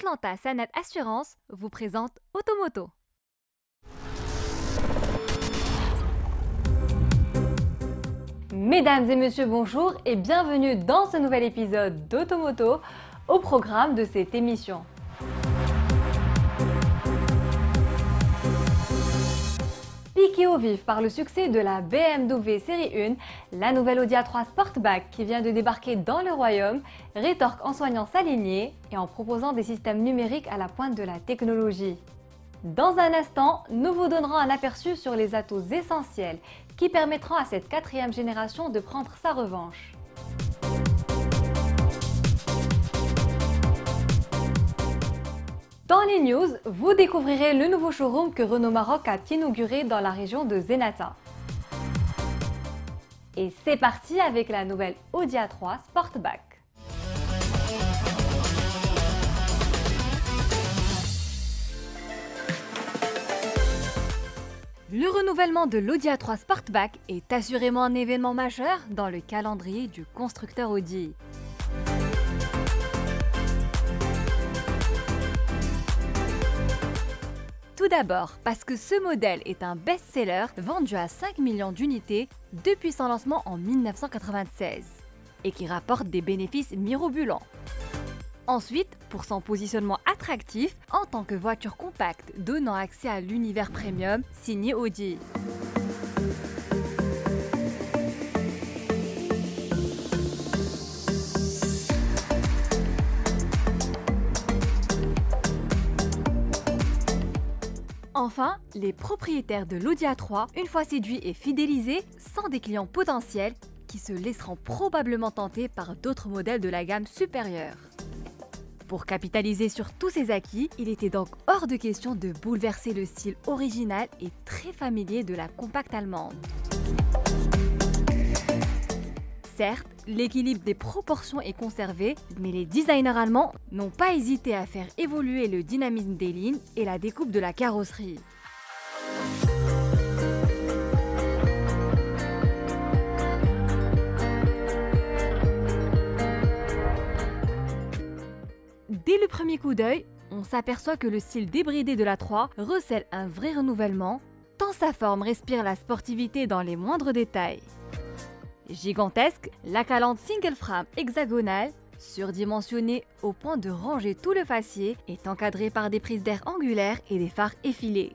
Atlanta Sanet Assurance vous présente Automoto. Mesdames et messieurs, bonjour et bienvenue dans ce nouvel épisode d'Automoto. Au programme de cette émission. Piquée au vif par le succès de la BMW Série 1, la nouvelle Audi A3 Sportback qui vient de débarquer dans le royaume rétorque en soignant sa lignée et en proposant des systèmes numériques à la pointe de la technologie. Dans un instant, nous vous donnerons un aperçu sur les atouts essentiels qui permettront à cette quatrième génération de prendre sa revanche. Dans les news, vous découvrirez le nouveau showroom que Renault Maroc a inauguré dans la région de Zenata. Et c'est parti avec la nouvelle Audi A3 Sportback. Le renouvellement de l'Audi A3 Sportback est assurément un événement majeur dans le calendrier du constructeur Audi. Tout d'abord parce que ce modèle est un best-seller vendu à 5 millions d'unités depuis son lancement en 1996 et qui rapporte des bénéfices mirobolants. Ensuite, pour son positionnement attractif en tant que voiture compacte donnant accès à l'univers premium signé Audi. Enfin, les propriétaires de l'Audi A3, une fois séduits et fidélisés, sont des clients potentiels qui se laisseront probablement tenter par d'autres modèles de la gamme supérieure. Pour capitaliser sur tous ces acquis, il était donc hors de question de bouleverser le style original et très familier de la compacte allemande. Certes, l'équilibre des proportions est conservé, mais les designers allemands n'ont pas hésité à faire évoluer le dynamisme des lignes et la découpe de la carrosserie. Dès le premier coup d'œil, on s'aperçoit que le style débridé de l'A3 recèle un vrai renouvellement, tant sa forme respire la sportivité dans les moindres détails. Gigantesque, la calandre single frame hexagonale, surdimensionnée au point de ranger tout le faciès, est encadrée par des prises d'air angulaires et des phares effilés.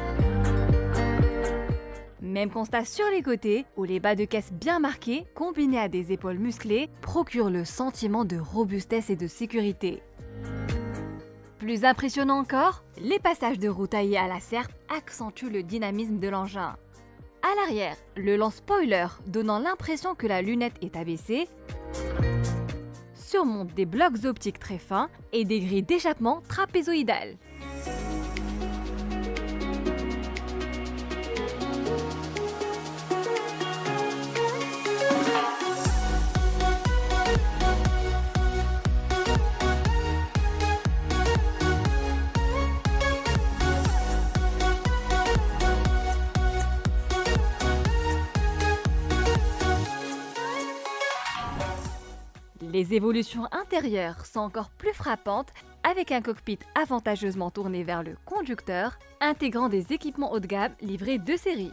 Même constat sur les côtés, où les bas de caisse bien marqués, combinés à des épaules musclées, procurent le sentiment de robustesse et de sécurité. Plus impressionnant encore, les passages de roue taillés à la serpe accentuent le dynamisme de l'engin. À l'arrière, le lance-spoiler donnant l'impression que la lunette est abaissée, surmonte des blocs optiques très fins et des grilles d'échappement trapézoïdales. Les évolutions intérieures sont encore plus frappantes avec un cockpit avantageusement tourné vers le conducteur, intégrant des équipements haut de gamme livrés de série.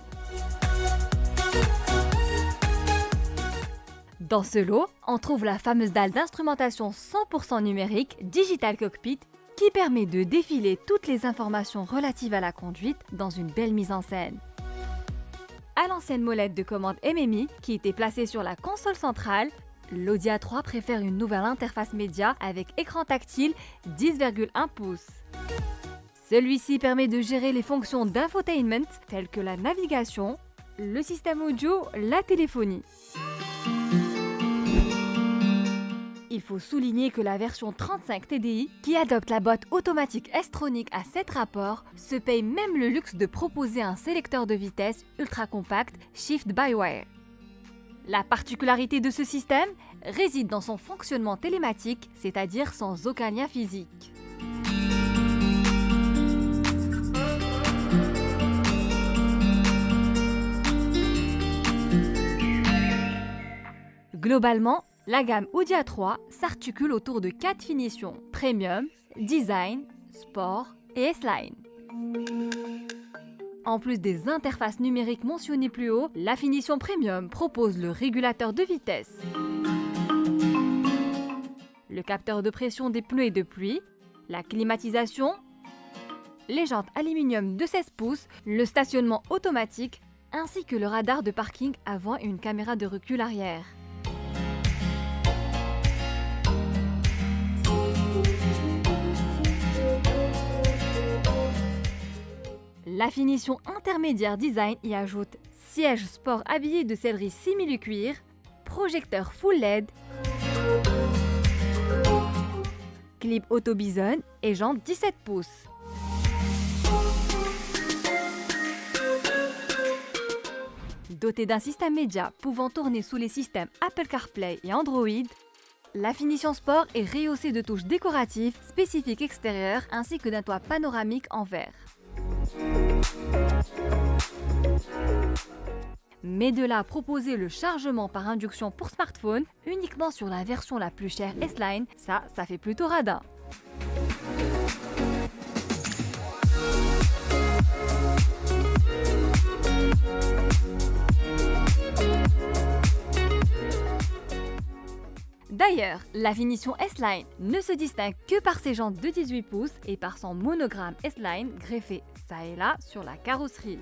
Dans ce lot, on trouve la fameuse dalle d'instrumentation 100% numérique Digital Cockpit qui permet de défiler toutes les informations relatives à la conduite dans une belle mise en scène. À l'ancienne molette de commande MMI qui était placée sur la console centrale, l'Audi A3 préfère une nouvelle interface média avec écran tactile 10,1 pouces. Celui-ci permet de gérer les fonctions d'infotainment telles que la navigation, le système audio, la téléphonie. Il faut souligner que la version 35 TDI, qui adopte la boîte automatique S-Tronic à 7 rapports, se paye même le luxe de proposer un sélecteur de vitesse ultra compact Shift-by-Wire. La particularité de ce système réside dans son fonctionnement télématique, c'est-à-dire sans aucun lien physique. Globalement, la gamme Audi A3 s'articule autour de 4 finitions: Premium, Design, Sport et S-Line. En plus des interfaces numériques mentionnées plus haut, la finition Premium propose le régulateur de vitesse, le capteur de pression des pneus et de pluie, la climatisation, les jantes aluminium de 16 pouces, le stationnement automatique, ainsi que le radar de parking avant et une caméra de recul arrière. La finition intermédiaire design y ajoute siège sport habillé de sellerie simili-cuir, projecteur full LED, clip auto bison et jantes 17 pouces. Dotée d'un système média pouvant tourner sous les systèmes Apple CarPlay et Android, la finition sport est rehaussée de touches décoratives spécifiques extérieures ainsi que d'un toit panoramique en verre. Mais de là à proposer le chargement par induction pour smartphone uniquement sur la version la plus chère S-Line, ça fait plutôt radin. D'ailleurs, la finition S-Line ne se distingue que par ses jantes de 18 pouces et par son monogramme S-Line greffé ça et là sur la carrosserie.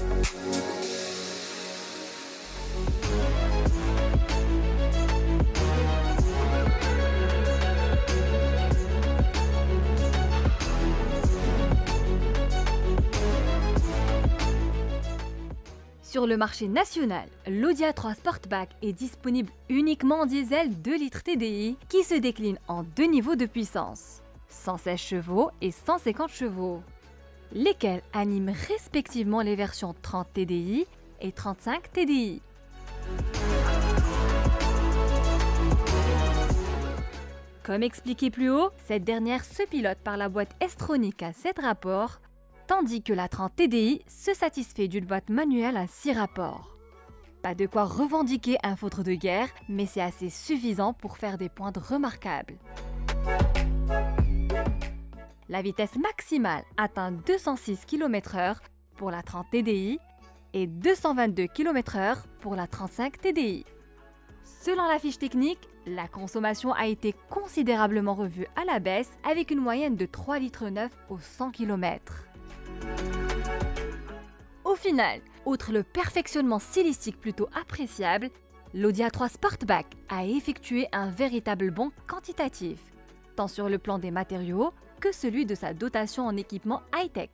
Sur le marché national, l'Audi A3 Sportback est disponible uniquement en diesel 2 litres TDI qui se décline en deux niveaux de puissance, 116 chevaux et 150 chevaux, lesquels animent respectivement les versions 30 TDI et 35 TDI. Comme expliqué plus haut, cette dernière se pilote par la boîte S-Tronic à 7 rapports, tandis que la 30 TDI se satisfait d'une boîte manuelle à 6 rapports. Pas de quoi revendiquer un feutre de guerre, mais c'est assez suffisant pour faire des pointes remarquables. La vitesse maximale atteint 206 km/h pour la 30 TDI et 222 km/h pour la 35 TDI. Selon la fiche technique, la consommation a été considérablement revue à la baisse avec une moyenne de 3,9 litres au 100 km. Au final, outre le perfectionnement stylistique plutôt appréciable, l'Audi A3 Sportback a effectué un véritable bond quantitatif, tant sur le plan des matériaux que celui de sa dotation en équipement high-tech.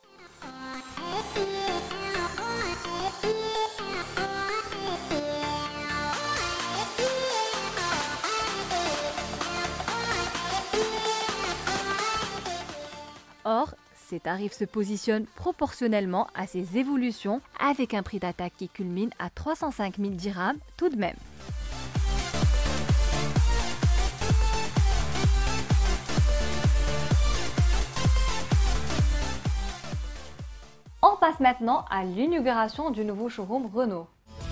Or, ces tarifs se positionnent proportionnellement à ces évolutions avec un prix d'attaque qui culmine à 305 000 dirhams tout de même. On passe maintenant à l'inauguration du nouveau showroom Renault.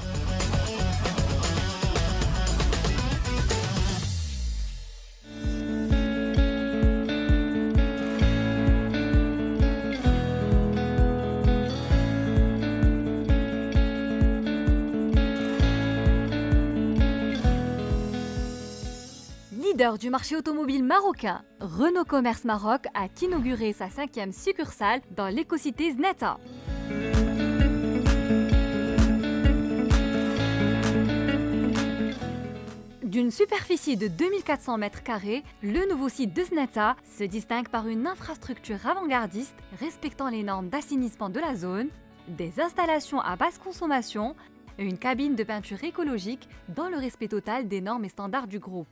Leader du marché automobile marocain, Renault Commerce Maroc a inauguré sa 5e succursale dans l'écocité Znata. D'une superficie de 2400 m², le nouveau site de Znata se distingue par une infrastructure avant-gardiste respectant les normes d'assainissement de la zone, des installations à basse consommation et une cabine de peinture écologique dans le respect total des normes et standards du groupe.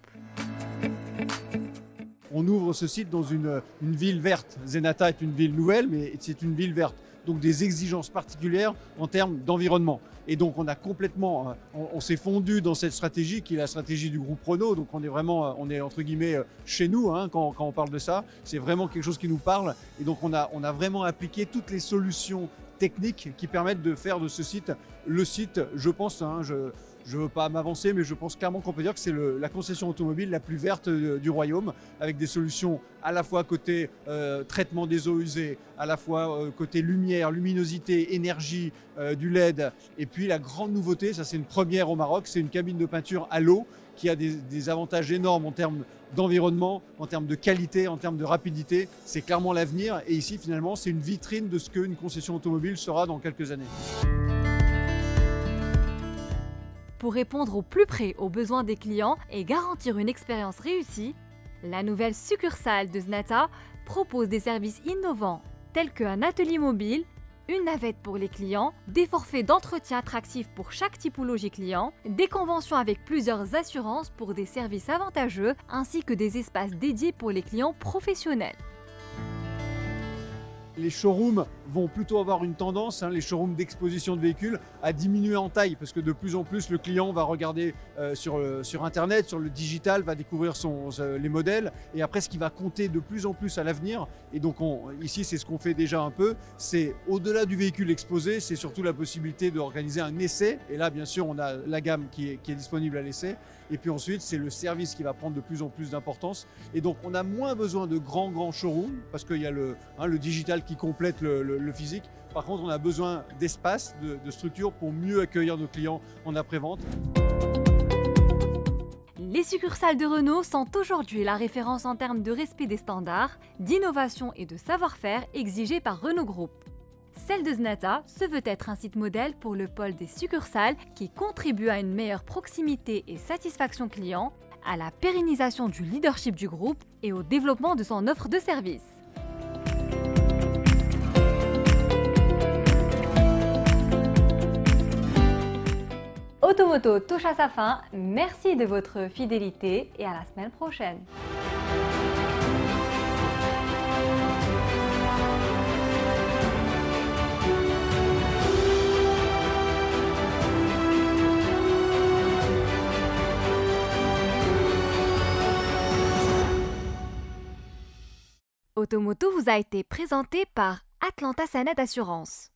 On ouvre ce site dans une ville verte. Zenata est une ville nouvelle, mais c'est une ville verte. Donc des exigences particulières en termes d'environnement. Et donc on a complètement, on s'est fondu dans cette stratégie qui est la stratégie du groupe Renault. Donc on est vraiment, on est entre guillemets chez nous quand on parle de ça. C'est vraiment quelque chose qui nous parle. Et donc on a vraiment appliqué toutes les solutions techniques qui permettent de faire de ce site le site, je pense, Je ne veux pas m'avancer, mais je pense clairement qu'on peut dire que c'est la concession automobile la plus verte du royaume, avec des solutions à la fois côté traitement des eaux usées, à la fois côté lumière, luminosité, énergie, du LED. Et puis la grande nouveauté, ça c'est une première au Maroc, c'est une cabine de peinture à l'eau qui a des avantages énormes en termes d'environnement, en termes de qualité, en termes de rapidité. C'est clairement l'avenir. Et ici, finalement, c'est une vitrine de ce qu'une concession automobile sera dans quelques années. Pour répondre au plus près aux besoins des clients et garantir une expérience réussie, la nouvelle succursale de Znata propose des services innovants tels qu'un atelier mobile, une navette pour les clients, des forfaits d'entretien attractifs pour chaque typologie client, des conventions avec plusieurs assurances pour des services avantageux, ainsi que des espaces dédiés pour les clients professionnels. Les showrooms vont plutôt avoir une tendance, les showrooms d'exposition de véhicules, à diminuer en taille parce que de plus en plus le client va regarder sur Internet, sur le digital, va découvrir les modèles et après ce qui va compter de plus en plus à l'avenir. Et donc ici c'est ce qu'on fait déjà un peu, c'est au-delà du véhicule exposé, c'est surtout la possibilité d'organiser un essai. Et là bien sûr on a la gamme qui est disponible à l'essai. Et puis ensuite c'est le service qui va prendre de plus en plus d'importance. Et donc on a moins besoin de grands showrooms parce qu'il y a le digital qui complète le physique. Par contre, on a besoin d'espace, de structure pour mieux accueillir nos clients en après-vente. Les succursales de Renault sont aujourd'hui la référence en termes de respect des standards, d'innovation et de savoir-faire exigés par Renault Group. Celle de Znata se veut être un site modèle pour le pôle des succursales qui contribue à une meilleure proximité et satisfaction client, à la pérennisation du leadership du groupe et au développement de son offre de services. Automoto touche à sa fin, merci de votre fidélité et à la semaine prochaine. Automoto vous a été présenté par Atlanta Sanet Assurance.